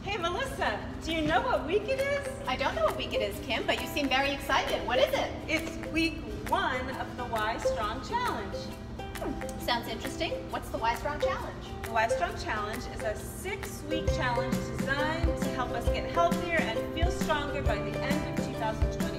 Hey Melissa, do you know what week it is? I don't know what week it is, Kim, but you seem very excited. What is it? It's week 1 of the Y Strong Challenge. Sounds interesting. What's the Y Strong Challenge? The Y Strong Challenge is a 6-week challenge designed to help us get healthier and feel stronger by the end of 2020.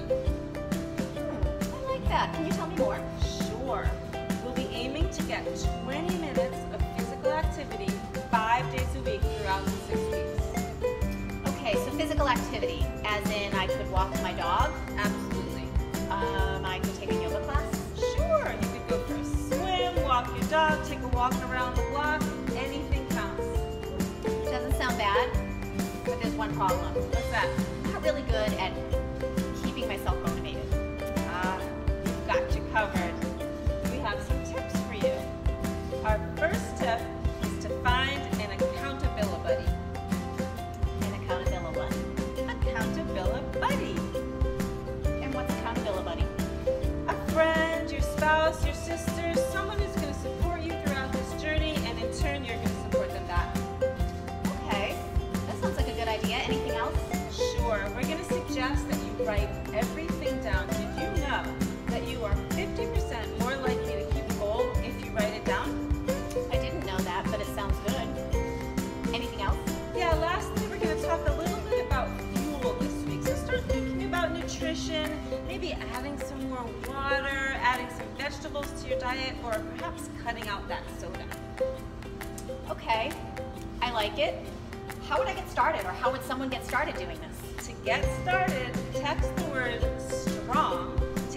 I like that. Can you tell me more? Sure. We'll be aiming to get 20 minutes of physical activity 5 days a week throughout the 6 weeks. Okay, so physical activity, as in I could walk my dog? Absolutely. I could take a yoga class? Sure. You could go for a swim, walk your dog, take a walk around the block. Anything counts. Doesn't sound bad, but there's one problem. What's that? I'm not really good at keeping myself motivated. We've got you covered. We have some tips for you. Our first tip is to find an accountability buddy. An accountability buddy. Accountability buddy. And what's accountability buddy? A friend, your spouse, your sister, someone who's going to support you throughout this journey, and in turn you're going to support them back. Okay, that sounds like a good idea. Anything else? Sure, we're going to suggest that you write everything down. Did you know that you are 50% more likely to keep a goal if you write it down? I didn't know that, but it sounds good. Anything else? Yeah, lastly, we're going to talk a little bit about fuel this week. So start thinking about nutrition, maybe adding some more water, adding some vegetables to your diet, or perhaps cutting out that soda. Okay, I like it. How would I get started, or how would someone get started doing this? To get started, text the word STRONG to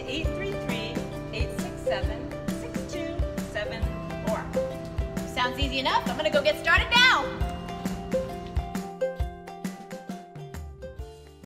833-867-6274. Sounds easy enough. I'm gonna go get started now.